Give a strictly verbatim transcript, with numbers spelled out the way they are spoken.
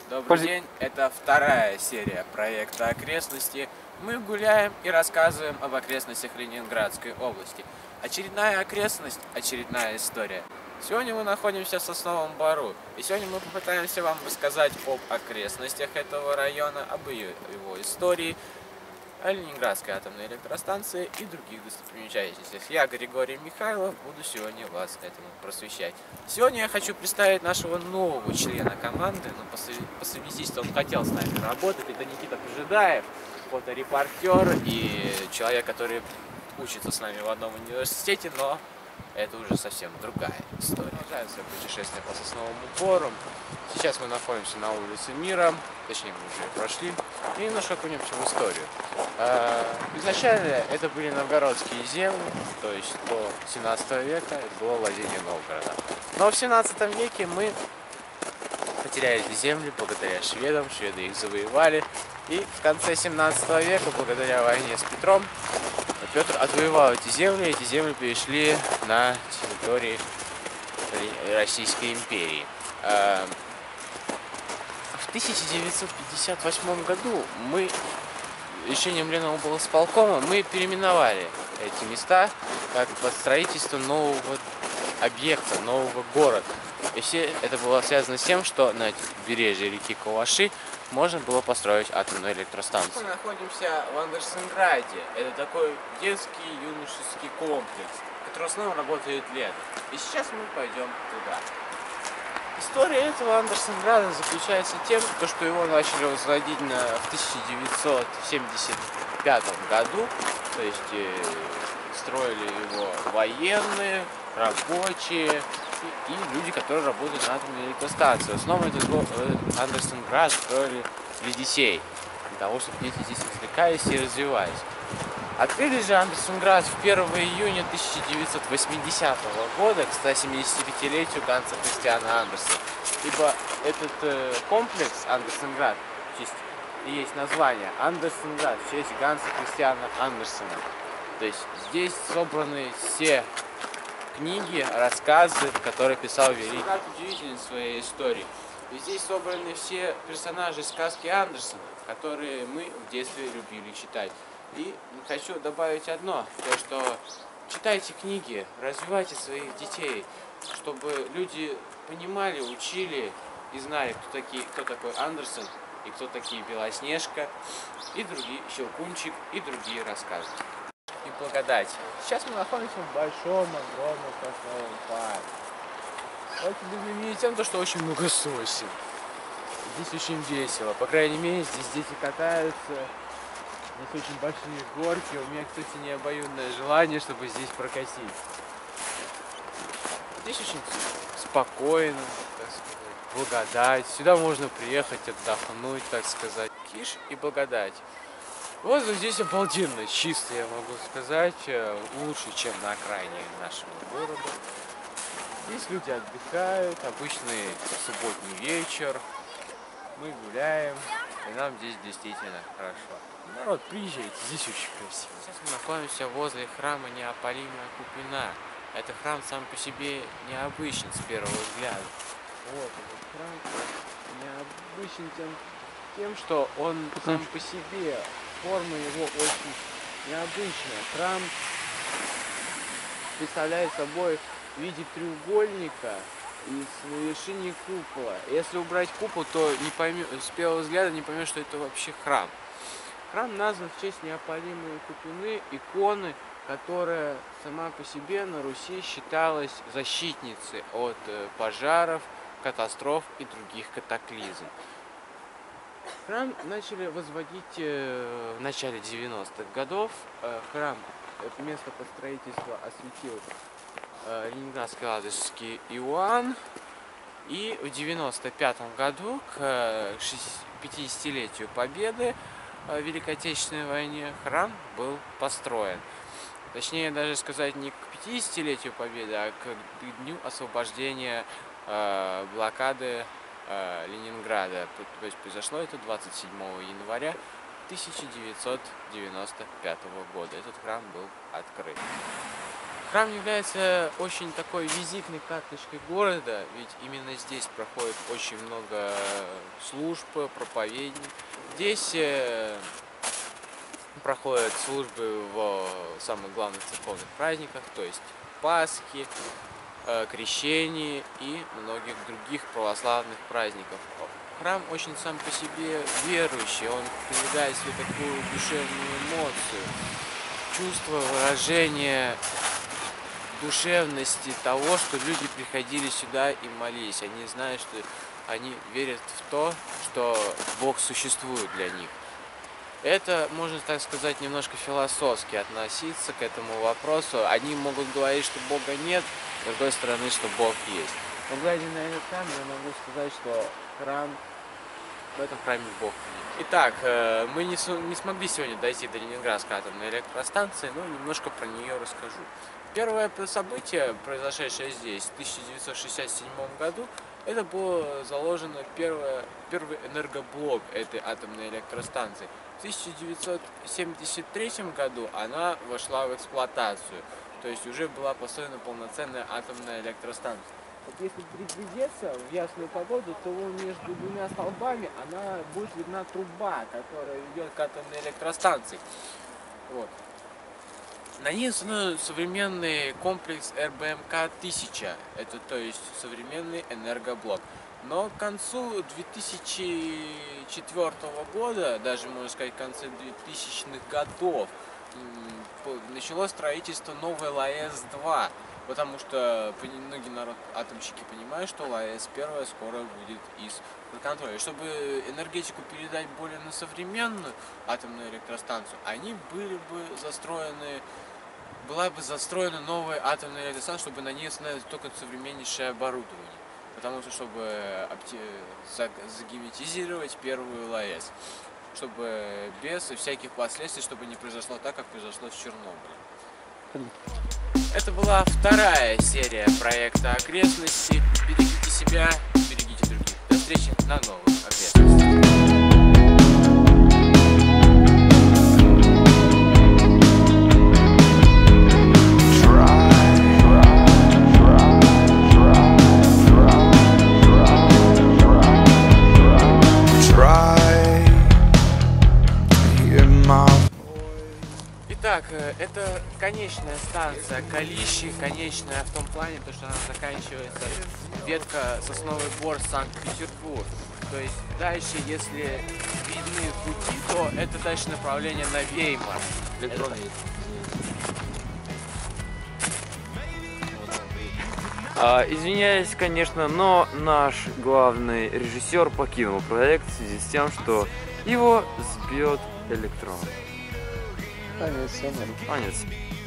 Добрый Польз... день, это вторая серия проекта «Окрестности». Мы гуляем и рассказываем об окрестностях Ленинградской области. Очередная окрестность, очередная история. Сегодня мы находимся в Сосновом Бору, и сегодня мы попытаемся вам рассказать об окрестностях этого района, об ее, его истории, о Ленинградской атомной электростанции и других достопримечательностях. Я, Григорий Михайлов, буду сегодня вас этому просвещать. Сегодня я хочу представить нашего нового члена команды, но по, по совместительству он хотел с нами работать. Это Никита Пожидаев, фоторепортер и человек, который учится с нами в одном университете, но это уже совсем другая история. Продолжается путешествие по Сосновому Бору. Сейчас мы находимся на улице Мира, точнее мы уже прошли, и немножко окунемся в историю. Изначально это были новгородские земли, то есть до семнадцатого века это было владение Новгорода. Но в семнадцатом веке мы потеряли эти земли благодаря шведам, шведы их завоевали, и в конце семнадцатого века, благодаря войне с Петром, Петр отвоевал эти земли, эти земли перешли на территории Российской империи. В тысяча девятьсот пятьдесят восьмом году мы решением Леноблсполкома мы переименовали эти места как под строительство нового объекта, нового города. И все это было связано с тем, что на побережье реки Кулаши можно было построить атомную электростанцию. Мы находимся в Андерсенграде. Это такой детский юношеский комплекс, который в основном работает летом. И сейчас мы пойдем туда. История этого Андерсенграда заключается тем, что его начали возводить в тысяча девятьсот семьдесят пятом году. То есть э, строили его военные, рабочие и, и люди, которые работают на атомной электростанции. В основном этот Андерсенград строили для детей, для того, чтобы дети здесь развлекались и развивались. Открыли же Андерсенград в первого июня тысяча девятьсот восьмидесятого года к ста семидесятипятилетию Ганса Христиана Андерсена. Ибо этот э, комплекс Андерсенград, в честь, и есть название Андерсенград в честь Ганса Христиана Андерсена. То есть здесь собраны все книги, рассказы, которые писал великий. Андерсенград удивителен своей историей. И здесь собраны все персонажи сказки Андерсена, которые мы в детстве любили читать. И хочу добавить одно, то что читайте книги, развивайте своих детей, чтобы люди понимали, учили и знали, кто, такие, кто такой Андерсен, и кто такие Белоснежка, и другие, Щелкунчик, и другие рассказы. И благодать. Сейчас мы находимся в большом, огромном Сосновом парке. Очень знаменит тем, что очень много сосен. Здесь очень весело, по крайней мере, здесь дети катаются. Здесь очень большие горки, у меня, кстати, не обоюдное желание, чтобы здесь прокатить. Здесь очень спокойно, так сказать, благодать. Сюда можно приехать, отдохнуть, так сказать. Киш и благодать. Воздух здесь обалденно чистый, я могу сказать, лучше, чем на окраине нашего города. Здесь люди отдыхают, обычный субботний вечер. Мы гуляем, и нам здесь действительно хорошо. Народ, приезжайте, здесь очень красиво. Сейчас мы находимся возле храма Неопалимая Купина. Этот храм сам по себе необычен с первого взгляда. Вот этот храм необычен тем, тем, что он сам по себе, форма его очень необычная. Храм представляет собой в виде треугольника и с вершине купола. Если убрать купол, то не поймешь, с первого взгляда не поймешь, что это вообще храм. Храм назван в честь Неопалимой Купины, иконы, которая сама по себе на Руси считалась защитницей от пожаров, катастроф и других катаклизм. Храм начали возводить в начале девяностых годов. Храм, это место по строительству осветил Ленинградский Ладожский Иоанн. И в девяносто пятом году, к пятидесятилетию Победы в Великой Отечественной войне, храм был построен. Точнее, даже сказать, не к пятидесятилетию Победы, а к дню освобождения э, блокады э, Ленинграда. То есть произошло это двадцать седьмого января тысяча девятьсот девяносто пятого года. Этот храм был открыт. Храм является очень такой визитной карточкой города, ведь именно здесь проходит очень много служб, проповедник. Здесь проходят службы в самых главных церковных праздниках, то есть Пасхи, Крещении и многих других православных праздников. Храм очень сам по себе верующий, он привлекает в себе такую душевную эмоцию, чувство, выражение душевности того, что люди приходили сюда и молились. Они знают, что они верят в то, что Бог существует для них. Это, можно так сказать, немножко философски относиться к этому вопросу. Одни могут говорить, что Бога нет, с другой стороны, что Бог есть. Но глядя на этот храм, я могу сказать, что храм, в этом храме Бог есть. Итак, мы не, не смогли сегодня дойти до Ленинградской атомной электростанции, но немножко про нее расскажу. Первое событие, произошедшее здесь в тысяча девятьсот шестьдесят седьмом году, это было заложено первое, первый энергоблок этой атомной электростанции. В тысяча девятьсот семьдесят третьем году она вошла в эксплуатацию, то есть уже была построена полноценная атомная электростанция. Вот если приглядеться в ясную погоду, то между двумя столбами она будет видна труба, которая ведет к атомной электростанции. Вот. На ней установлен современный комплекс эр бэ эм ка тысяча, это то есть современный энергоблок. Но к концу две тысячи четвёртого года, даже можно сказать в конце двухтысячных годов, началось строительство новой эл а эс два, потому что многие народ, атомщики понимают, что эл а эс один скоро будет из контроля. Чтобы энергетику передать более на современную атомную электростанцию, они были бы застроены, была бы застроена новая атомная электростанция, чтобы на ней установить только современнейшее оборудование. Потому что, чтобы загерметизировать первую эл а эс, чтобы без всяких последствий, чтобы не произошло так, как произошло в Чернобыле. Это была вторая серия проекта «Окрестности». Берегите себя, берегите других. До встречи на новых окрестностях. Итак, это конечная станция Калищи, конечная в том плане, что она заканчивается ветка Сосновый Бор, Санкт-Петербург. То есть дальше, если видны пути, то это дальше направление на Веймар. Это... А, извиняюсь, конечно, но наш главный режиссер покинул проект в связи с тем, что его сбьет электрон. Конец, все нормально. Конец.